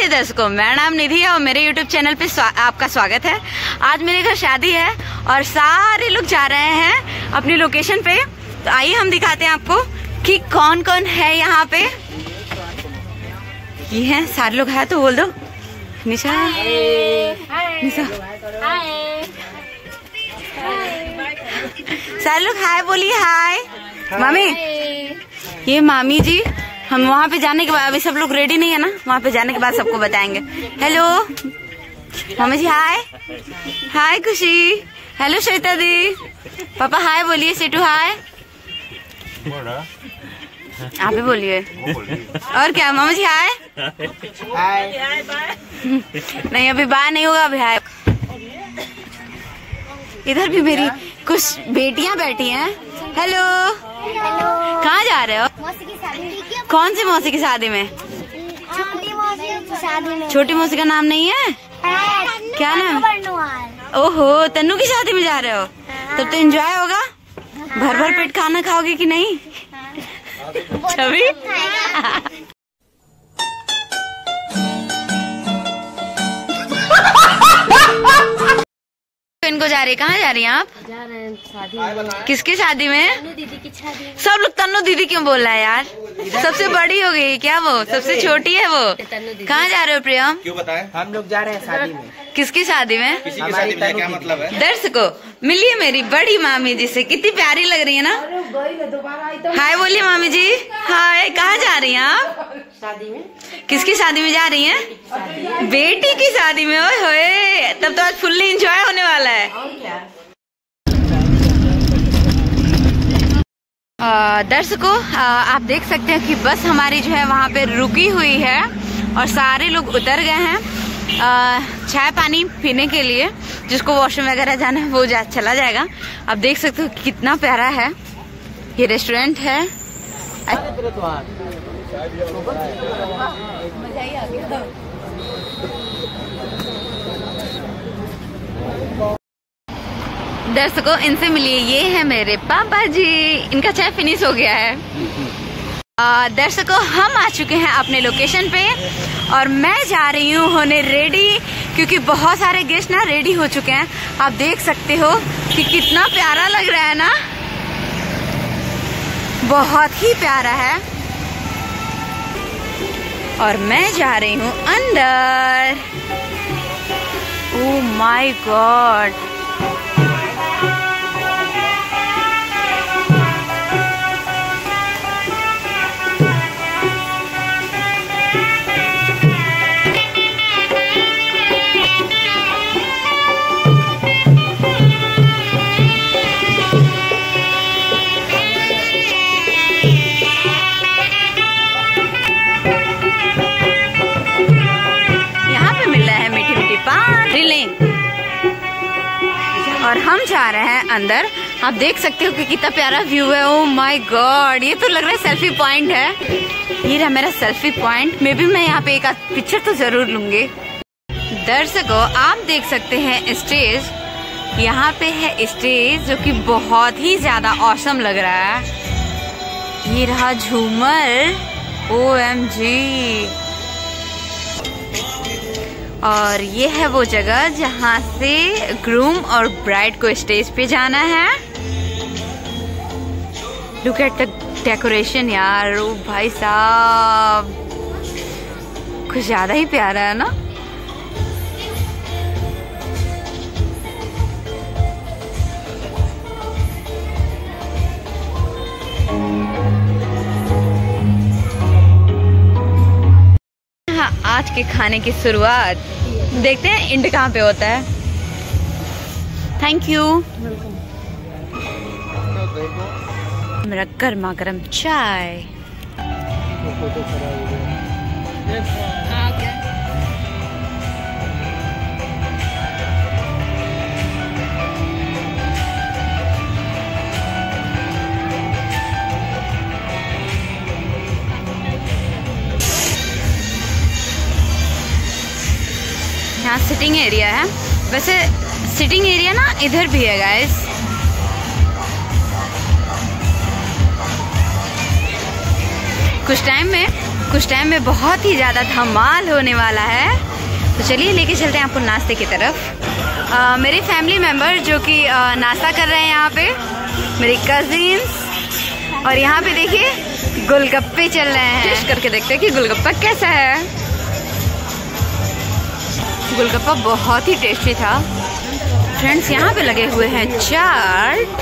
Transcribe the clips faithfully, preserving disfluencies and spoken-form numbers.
दर्शकों, मेरा नाम निधि है और मेरे यूट्यूब चैनल पे स्वा, आपका स्वागत है। आज मेरे घर शादी है और सारे लोग जा रहे हैं अपनी लोकेशन पे। तो आइए हम दिखाते हैं आपको कि कौन कौन है यहाँ पे। ये हैं सारे लोग हैं, तो बोल दो निशा। निशा सारे लोग हाय बोलिए। हाय मामी। ये मामी जी, हम वहाँ पे जाने के बाद, अभी सब लोग रेडी नहीं है ना, वहाँ पे जाने के बाद सबको बताएंगे। हेलो मामी जी। Hi hi Khushi. Hello Shweta di. पापा हाय बोलिए। सेटू हाय। आप भी बोलिए। और क्या मामा जी हाय। हाय। नहीं अभी बाय नहीं होगा, अभी हाय। इधर भी मेरी कुछ बेटियां बैठी हैं। हेलो। कहाँ जा रहे हो? मौसी की शादी। कौन सी मौसी की शादी में? छोटी मौसी की शादी में। छोटी मौसी का नाम नहीं है? क्या नाम? ओहो, तन्नू की शादी में जा रहे हो? तब तो एंजॉय होगा। भर भर पेट खाना खाओगे कि नहीं? छवि इनको जा रही है। कहाँ जा रही हैं आप? जा रहे हैं शादी में। किसकी शादी में? तन्नू दीदी की शादी में। सब लोग तन्नू दीदी क्यों बोल रहा है यार? सबसे बड़ी हो गई क्या वो? सबसे छोटी है वो। कहाँ जा रहे हो प्रियम? क्यों बताएं? हम लोग जा रहे हैं शादी में। किसकी शादी में? किसी की शादी में। क्या मतलब है? दर्शकों मिलिए मेरी बड़ी मामी जी से, कितनी प्यारी लग रही है ना। हाय बोलिए मामी जी। हाय। कहाँ जा रही हैं आप? शादी में। किसकी शादी में जा रही हैं? बेटी की शादी में। ओए होए, तब तो आज फुल्ली एंजॉय होने वाला है। दर्शकों आप देख सकते हैं कि बस हमारी जो है वहाँ पे रुकी हुई है और सारे लोग उतर गए हैं चाय पानी पीने के लिए। जिसको वॉशरूम वगैरह जाना है वो जा चला जाएगा। आप देख सकते हो कितना प्यारा है ये रेस्टोरेंट है। दर्शकों इनसे मिलिए, ये है मेरे पापा जी। इनका चाय फिनिश हो गया है। आ, दर्शकों हम आ चुके हैं अपने लोकेशन पे और मैं जा रही हूँ होने रेडी, क्योंकि बहुत सारे गेस्ट ना रेडी हो चुके हैं। आप देख सकते हो कि कितना प्यारा लग रहा है ना, बहुत ही प्यारा है। और मैं जा रही हूँ अंदर। ओह माय गॉड, और हम जा रहे हैं अंदर। आप देख सकते हो कि कितना प्यारा व्यू है। ओह माय गॉड, ये तो लग रहा है सेल्फी पॉइंट है। ये रहा मेरा सेल्फी पॉइंट। मे भी मैं यहाँ पे एक आध पिक्चर तो जरूर लूंगी। दर्शकों आप देख सकते हैं स्टेज, यहाँ पे है स्टेज जो कि बहुत ही ज्यादा ऑसम लग रहा है। ये रहा झूमर। O M G. और ये है वो जगह जहाँ से ग्रूम और ब्राइड को स्टेज पे जाना है। लुक एट द डेकोरेशन यार। ओ भाई साहब, कुछ ज्यादा ही प्यारा है ना। आज के खाने की शुरुआत देखते हैं इंड कहाँ पे होता है। Thank you. मेरा गर्मा गर्म चाय। यहाँ सिटिंग एरिया है। वैसे सिटिंग एरिया ना इधर भी है गाइस। कुछ टाइम में कुछ टाइम में बहुत ही ज़्यादा धमाल होने वाला है। तो चलिए लेके चलते हैं आपको नाश्ते की तरफ। आ, मेरे फैमिली मेम्बर जो कि नाश्ता कर रहे हैं यहाँ पे, मेरे कजिन्स, और यहाँ पे देखिए गोलगप्पे चल रहे हैं। टेस्ट करके देखते हैं कि गोलगप्पा कैसा है। गोलगप्पा बहुत ही टेस्टी था फ्रेंड्स। यहाँ पे लगे हुए हैं चाट,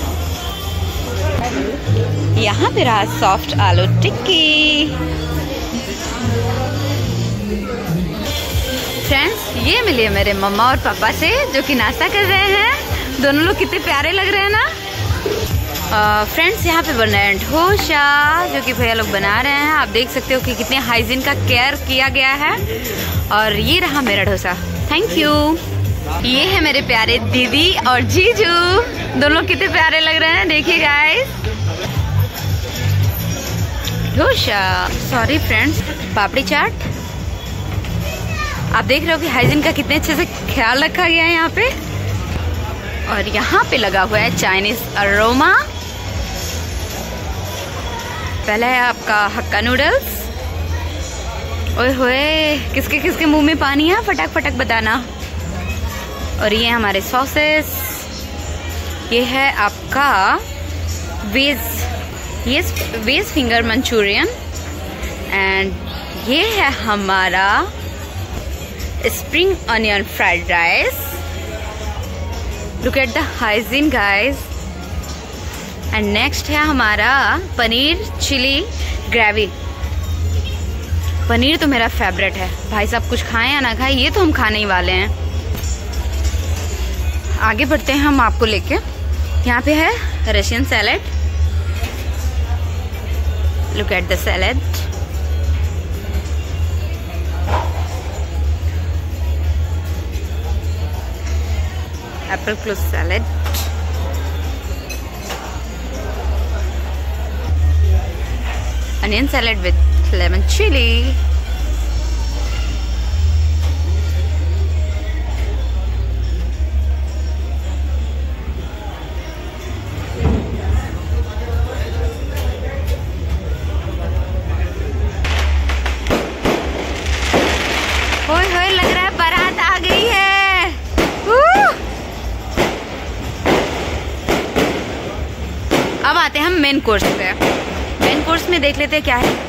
यहाँ पे रहा सॉफ्ट आलू टिक्की। फ्रेंड्स ये मिले मेरे मम्मा और पापा से जो कि नाश्ता कर रहे हैं। दोनों लोग कितने प्यारे लग रहे हैं ना। फ्रेंड्स uh, यहाँ पे बन रहा है डोसा जो कि भैया लोग बना रहे हैं। आप देख सकते हो कि कितने हाइजीन का केयर किया गया है। और ये रहा मेरा डोसा, थैंक यू। ये है मेरे प्यारे दीदी और जीजू, दोनों कितने प्यारे लग रहे हैं। देखिए guys, dosa, sorry friends, papdi chaat. आप देख रहे हो कि हाइजीन का कितने अच्छे से ख्याल रखा गया है यहाँ पे। और यहाँ पे लगा हुआ है चाइनीज अरोमा। पहला है आपका हक्का नूडल्स। ओए होए, किसके किसके मुंह में पानी है, फटाक फटाक बताना। और ये हमारे सॉसेस, ये है आपका वेज ये वेज फिंगर मंचूरियन, एंड ये है हमारा spring onion fried rice. Look at the hygiene guys. And next है हमारा पनीर चिली ग्रेवी। पनीर तो मेरा फेवरेट है भाई साहब, कुछ खाएं या ना खाएं, ये तो हम खाने ही वाले हैं। आगे बढ़ते हैं हम आपको लेके। यहाँ पे है Russian salad, look at the salad. Apple close salad, onion salad with lemon chili, होय होय लग रहा है बारात आ गई है। अब आते हैं हम मेन कोर्स पे। मेन कोर्स में देख लेते हैं क्या है।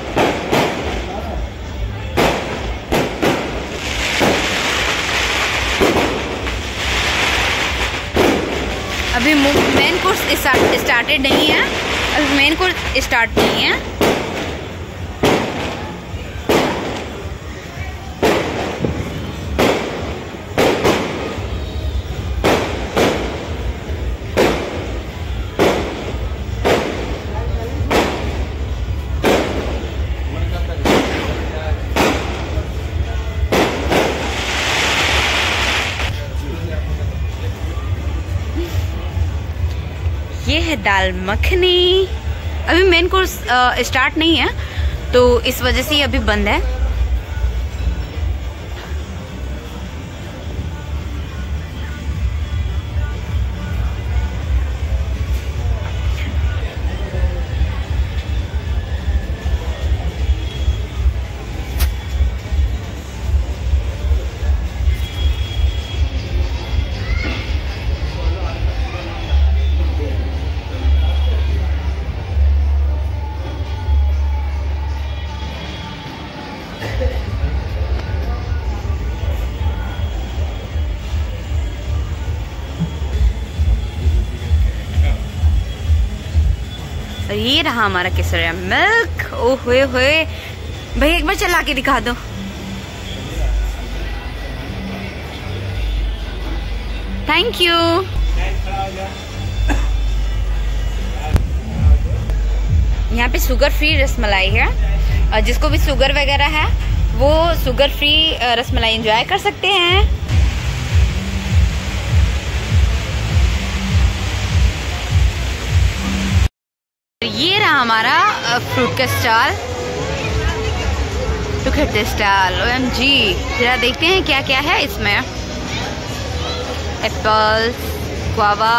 अभी मेन कोर्स स्टार्टेड नहीं है, अभी मेन कोर्स स्टार्ट नहीं है। ये है दाल मखनी। अभी मेन कोर्स स्टार्ट नहीं है तो इस वजह से ये अभी बंद है। और ये रहा हमारा केसरिया मिल्क। ओ हुए हुए भाई, एक बार चला के दिखा दो। Thank you. यहाँ पे शुगर फ्री रसमलाई है, और जिसको भी शुगर वगैरह है वो शुगर फ्री रसमलाई एंजॉय कर सकते हैं। ये रहा हमारा फ्रूट का stall. Look at this stall, OMG. जरा देखते हैं क्या क्या है इसमें। एप्पल, गुआवा,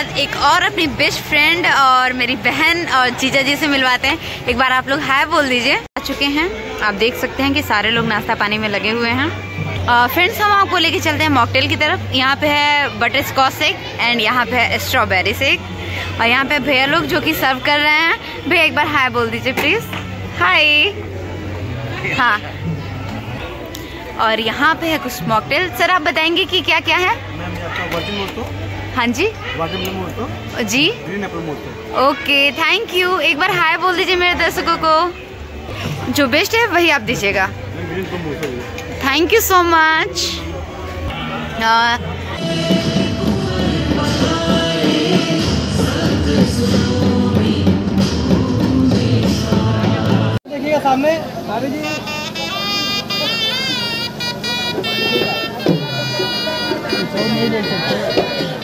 बाद एक और अपनी बेस्ट फ्रेंड और मेरी बहन और जीजा जी से मिलवाते हैं। एक बार आप लोग हाय बोल दीजिए। आ चुके हैं, आप देख सकते हैं कि सारे लोग नाश्ता पानी में लगे हुए हैं। फ्रेंड्स हम आपको लेके चलते हैं मॉकटेल की तरफ। यहाँ पे है बटर स्कॉच शेक एंड यहाँ पे है स्ट्रॉबेरी शेक और यहाँ पे भैया लोग जो कि सर्व कर रहे हैं। भैया एक बार हाय बोल दीजिए प्लीज। हाय। हाँ, और यहाँ पे है कुछ मॉकटेल। सर आप बताएंगे कि क्या क्या है? हाँ जी जी, ओके थैंक यू। एक बार हाय बोल दीजिए मेरे दर्शकों को। जो बेस्ट है वही आप दीजिएगा। Thank you so much. देखिएगा सामने भाभी जी। नहीं देख सकते।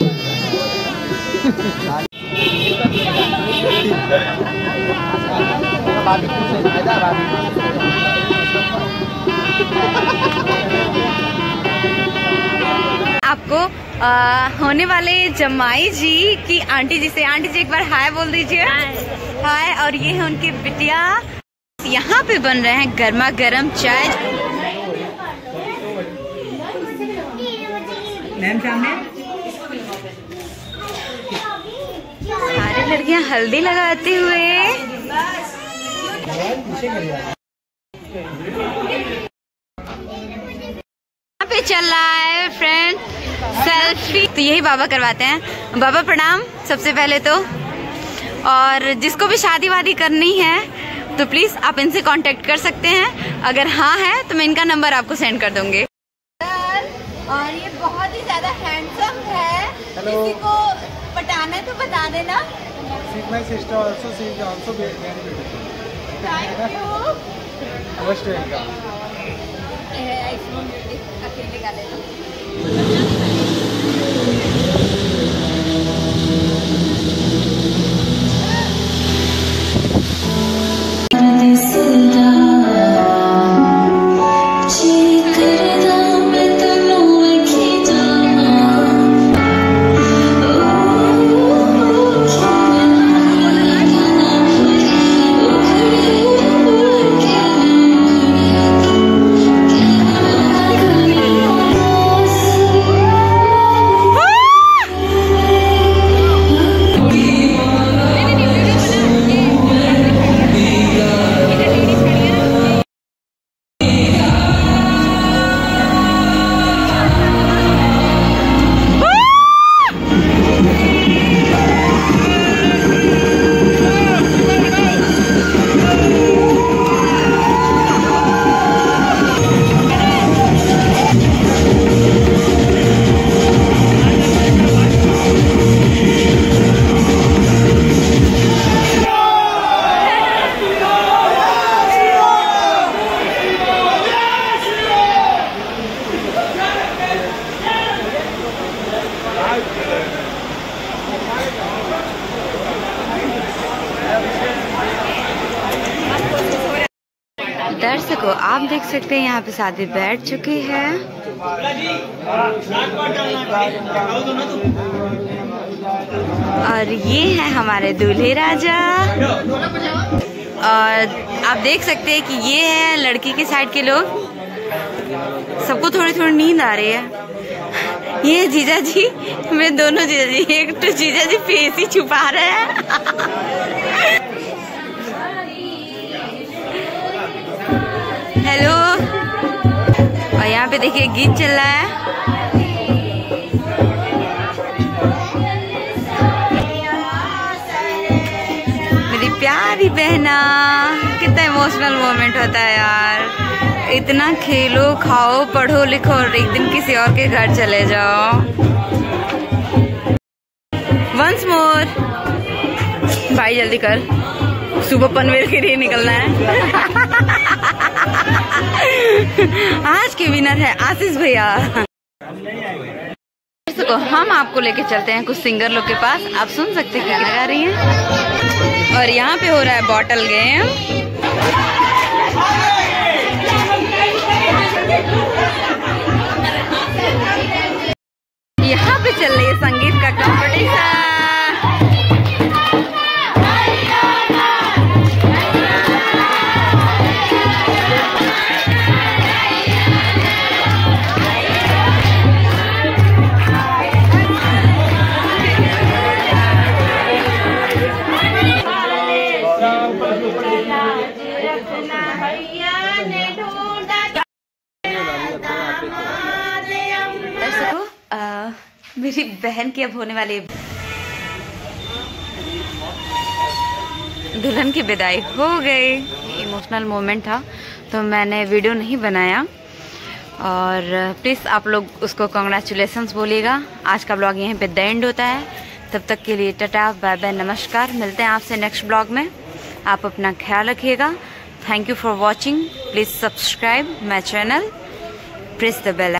आपको आ, होने वाले जमाई जी की आंटी जी से, आंटी जी एक बार हाय बोल दीजिए। हाय। और ये है उनकी बिटिया। यहाँ पे बन रहे हैं गर्मा गर्म चाय। मैम सामने सारी लड़कियां हल्दी लगाते हुए। यहाँ पे चल रहा है फ्रेंड सेल्फी, तो यही बाबा करवाते हैं। बाबा प्रणाम सबसे पहले तो। और जिसको भी शादी वादी करनी है तो प्लीज आप इनसे कांटेक्ट कर सकते हैं। अगर हाँ है तो मैं इनका नंबर आपको सेंड कर दूंगी। और ये बहुत ही ज्यादा हैंडसम है। किसी को पटाना है तो बता देना। My sister also sees also very beautiful. Thank you. Most welcome. अकेले का लेना। दर्शकों आप देख सकते हैं यहाँ पे शादी बैठ चुकी है। और ये है हमारे दूल्हे राजा। और आप देख सकते हैं कि ये है लड़की के साइड के लोग। सबको थोड़ी थोड़ी नींद आ रही है। ये जीजा जी, मैं दोनों जीजा जी, एक तो जीजा जी फेस ही छुपा रहे हैं। हेलो। और यहाँ पे देखिए गीत चल रहा है। मेरी प्यारी बहना, कितना इमोशनल मोमेंट होता है यार। इतना खेलो खाओ पढ़ो लिखो और एक दिन किसी और के घर चले जाओ। वंस मोर भाई जल्दी कर, सुबह पनवेल के लिए निकलना है। आज के विनर है आशीष भैया। तो हम आपको लेके चलते हैं कुछ सिंगर लोग के पास। आप सुन सकते हैं क्या गा रही हैं। और यहाँ पे हो रहा है बॉटल गेम। यहाँ पे चल रही है संगीत का कंपटीशन। दर्शकों, मेरी बहन की अब होने वाली दुल्हन की विदाई हो गई। इमोशनल मोमेंट था तो मैंने वीडियो नहीं बनाया, और प्लीज़ आप लोग उसको कॉन्ग्रेचुलेसन्स बोलिएगा। आज का ब्लॉग यहीं पे द एंड होता है। तब तक के लिए टाटा बाय बाय, नमस्कार। मिलते हैं आपसे नेक्स्ट ब्लॉग में। आप अपना ख्याल रखिएगा। Thank you for watching. Please subscribe my channel, press the bell.